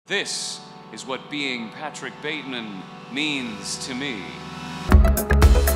This is what being Patrick Bateman means to me.